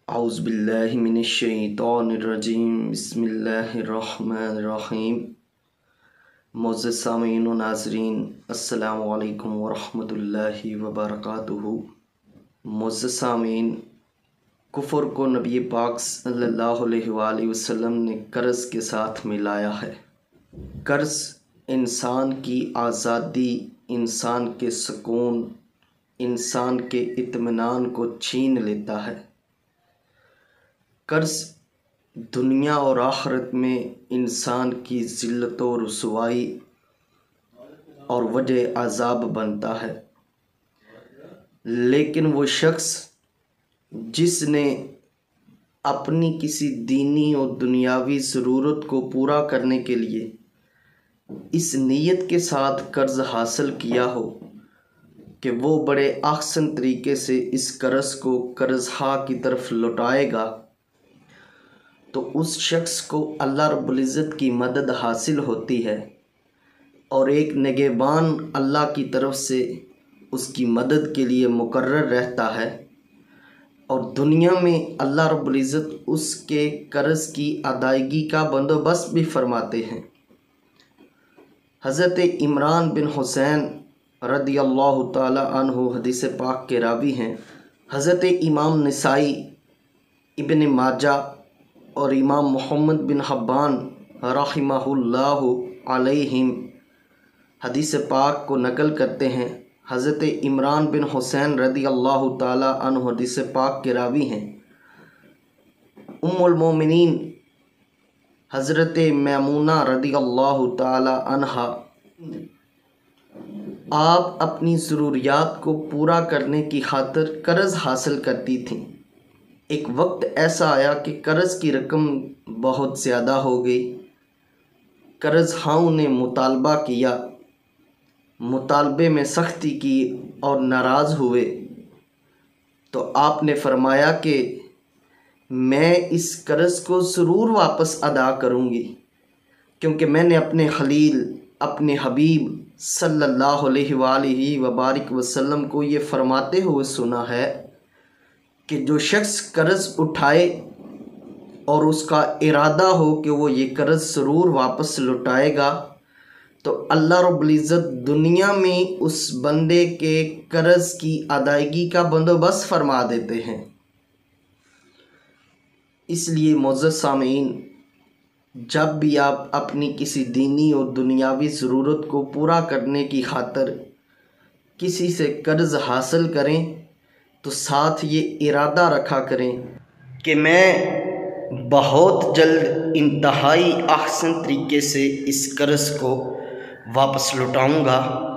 اعوذ باللہ من الشیطان الرجیم بسم اللہ الرحمن الرحیم۔ معزز سامعین و ناظرین، السلام علیکم ورحمۃ اللہ وبرکاتہ۔ معزز سامعین، کفر کو نبی پاک صلی اللہ علیہ وآلہ وسلم نے قرض کے ساتھ ملایا ہے۔ قرض انسان کی آزادی، انسان کے سکون، انسان کے اطمینان کو چھین لیتا ہے۔ قرض دنیا اور آخرت میں انسان کی ذلت و رسوائی اور وجہ عذاب بنتا ہے، لیکن وہ شخص جس نے اپنی کسی دینی اور دنیاوی ضرورت کو پورا کرنے کے لیے اس نیت کے ساتھ قرض حاصل کیا ہو کہ وہ بڑے احسن طریقے سے اس قرض کو قرض خواہ کی طرف لوٹائے گا، تو اس شخص کو اللہ رب العزت کی مدد حاصل ہوتی ہے اور ایک نگہبان اللہ کی طرف سے اس کی مدد کے لیے مقرر رہتا ہے، اور دنیا میں اللہ رب العزت اس کے قرض کی ادائیگی کا بندوبست بھی فرماتے ہیں۔ حضرت عمران بن حسین رضی اللہ تعالی عنہ حدیث پاک کے راوی ہیں۔ حضرت امام نسائی، ابن ماجہ اور امام محمد بن حبان رحمہ اللہ علیہم حدیث پاک کو نقل کرتے ہیں۔ حضرت عمران بن حسین رضی اللہ تعالی عنہ حدیث پاک کے راوی ہیں۔ ام المومنین حضرت میمونہ رضی اللہ تعالی عنہا آپ اپنی ضروریات کو پورا کرنے کی خاطر قرض حاصل کرتی تھیں۔ ایک وقت ایسا آیا کہ قرض کی رقم بہت زیادہ ہو گئی۔ قرض خواہوں نے مطالبہ کیا، مطالبے میں سختی کی اور ناراض ہوئے، تو آپ نے فرمایا کہ میں اس قرض کو ضرور واپس ادا کروں گی، کیونکہ میں نے اپنے خلیل، اپنے حبیب صلی اللہ علیہ وآلہ وبارک وسلم کو یہ فرماتے ہوئے سنا ہے کہ جو شخص قرض اٹھائے اور اس کا ارادہ ہو کہ وہ یہ قرض ضرور واپس لوٹائے گا، تو اللہ رب العزت دنیا میں اس بندے کے قرض کی ادائیگی کا بندوبست فرما دیتے ہیں۔ اس لیے معزز سامعین، جب بھی آپ اپنی کسی دینی اور دنیاوی ضرورت کو پورا کرنے کی خاطر کسی سے قرض حاصل کریں تو ساتھ یہ ارادہ رکھا کریں کہ میں بہت جلد انتہائی احسن طریقے سے اس قرض کو واپس لوٹاؤں گا،